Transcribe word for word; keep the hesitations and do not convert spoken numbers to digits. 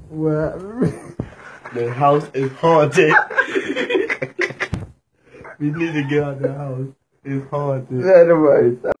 What? The house is haunted. We need to get out of the house. It's haunted. That